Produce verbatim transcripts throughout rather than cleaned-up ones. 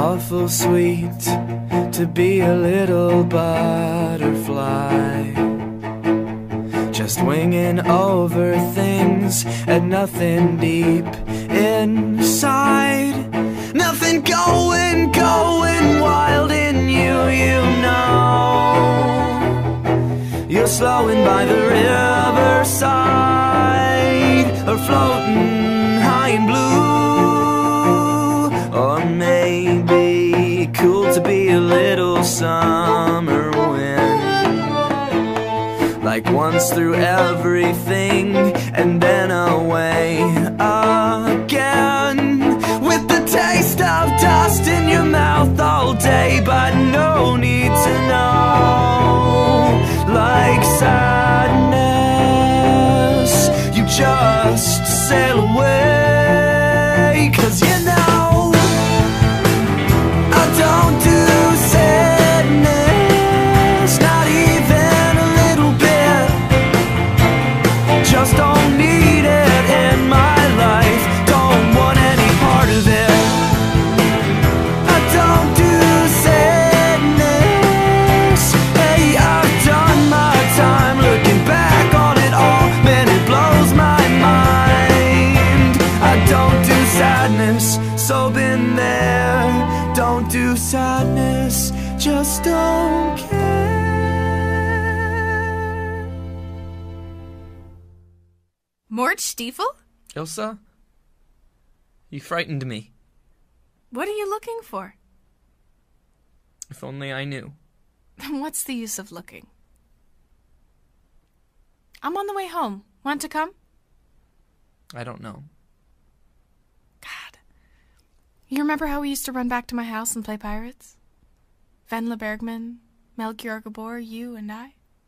awful sweet to be a little butterfly, just winging over things and nothing deep inside. Nothing going, going wild in you, you know. You're slowing by the riverside, or floating high in blue. Or maybe cool to be a little summer wind, like once through everything and then away again, with the taste of dust in your mouth all day, but no need to know. Like sadness, you just sail away, 'cause you know I don't do sadness, not even a little bit. Just don't need it in my life, don't want any part of it. I don't do sadness, hey, I've done my time looking back on it all, man, it blows my mind. I don't do sadness, so been there. Don't do sadness, just don't care. Mort Stiefel? Ilsa? You frightened me. What are you looking for? If only I knew. What's the use of looking? I'm on the way home. Want to come? I don't know. God. You remember how we used to run back to my house and play pirates? Venla Bergman, Melchior Gabor, you and I?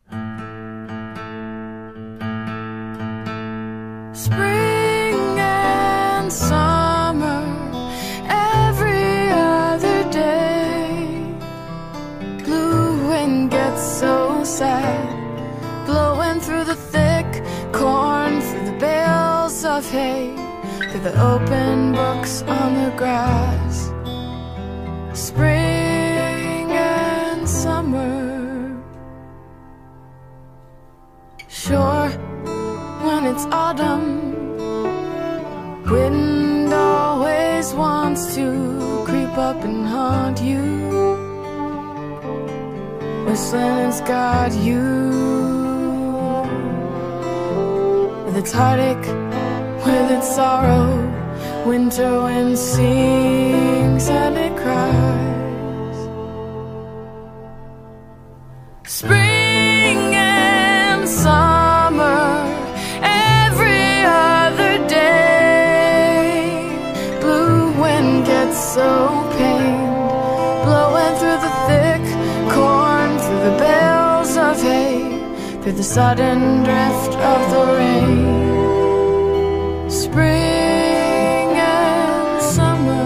Spring and summer, every other day. Blue wind gets so sad, blowing through the thick corn, through the bales of hay, through the open books on the grass. Spring and summer. Sure, when it's autumn, wind always wants to creep up and haunt you, whistling it's got you. With its heartache, with its sorrow, winter wind sings and it cries. Spring and summer, every other day. Blue wind gets so pained, blowing through the thick corn, through the bales of hay, through the sudden drift of the rain. Spring and summer.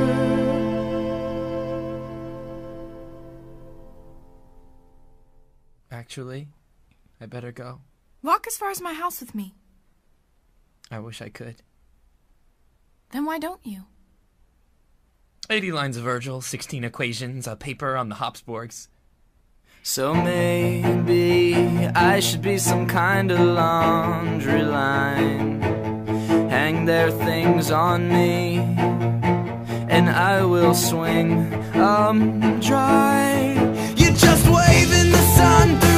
Actually, I better go. Walk as far as my house with me. I wish I could. Then why don't you? eighty lines of Virgil, sixteen equations, a paper on the Habsburgs. So maybe I should be some kind of laundry line, hang their things on me, and I will swing um dry. You just wave in the sun through